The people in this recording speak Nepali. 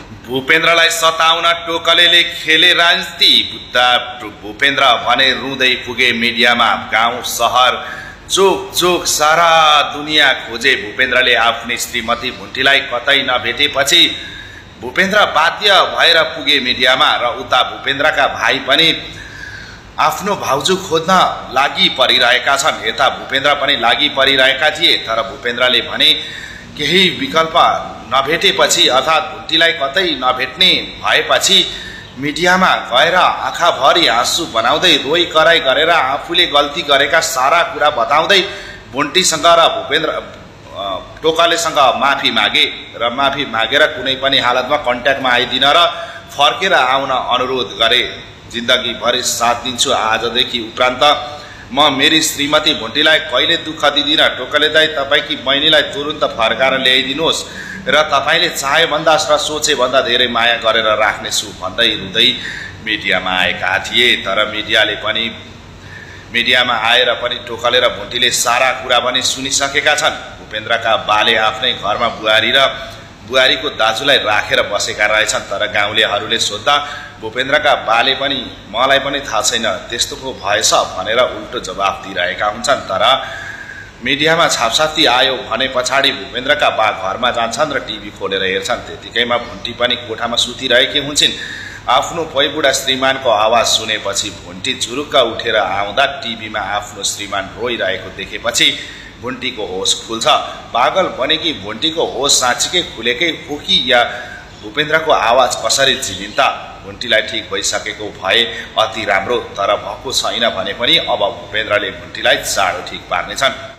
भूपेन्द्रलाई सताउन टोकलेले खेले राजनीति। भूपेन्द्र भने रुँदै पुगे मिडियामा। गाउँ सहर चोक चोक सारा दुनियाँ खोजे भूपेन्द्रले आफ्नी श्रीमती भुन्टीलाई कतै नभेटेपछि भूपेन्द्र बाध्य भएर पुगे मिडियामा। र उता भूपेन्द्रका भाइ पनि आफ्नो भाउजू खोज्न लागि परिरहेका छन्। यता भूपेन्द्र पनि लागि परिरहेका थिए, तर भूपेन्द्रले भने केही विकल्प नभेटेपछि अर्थात् भुन्टीलाई कतै नभेट्ने भएपछि मिडियामा गएर आँखाभरि आँसु बनाउँदै रोइ कराई गरेर आफूले गल्ती गरेका सारा कुरा बताउँदै भुन्टीसँग र भूपेन्द्र टोकलेसँग माफी मागे र माफी मागेर कुनै पनि हालतमा कन्ट्याक्टमा आइदिन र फर्केर आउन अनुरोध गरे। जिन्दगीभरि साथ दिन्छु, आजदेखि उपरान्त म मेरी श्रीमती भुन्टीलाई कहिले दुःख दिदिन। टोकले दाइ तपाईकी बहिनीलाई तुरुन्त फर्काएर ल्याइदिनुहोस् र तपाईले चाहे भन्दा र सोचे भन्दा धेरै माया गरेर राख्नेछु भन्दै रुँदै मिडियामा आएका थिए। तर मिडियामा आएर पनि टोकले र भुन्टीले सारा कुरा पनि सुनिसकेका छन्। भूपेन्द्रका बाले आफ्नै घरमा बुहारी र बुहारीको दाजुलाई राखेर बसेका रहेछन्। तर गाउँलेहरूले सोद्धा भूपेन्द्रका बाले पनि मलाई पनि थाहा छैन त्यस्तो पो भएछ भनेर उल्टो जवाफ दिइरहेका हुन्छन्। तर मिडियामा छापसाती आयो भने पछाडि भूपेन्द्रका बा घरमा जान्छन् र टिभी खोलेर हेर्छन्। त्यतिकैमा भुन्टी पनि कोठामा सुतिरहेकी हुन्छन्। आफ्नो पैबुढा श्रीमानको आवाज सुनेपछि भुन्टी झुरुक्क उठेर आउँदा टिभीमा आफ्नो श्रीमान रोइरहेको देखेपछि भुन्टीको होस खुल्छ। पागल बनेकी भुन्टीको होस साँच्चीकै खुलेकै हो कि या भूपेन्द्रको आवाज कसरी चिनिन् त? भुन्टीलाई ठिक भइसकेको भए अति राम्रो, तर भएको छैन भने पनि अब भूपेन्द्रले भुन्टीलाई चाँडो ठिक पार्नेछन्।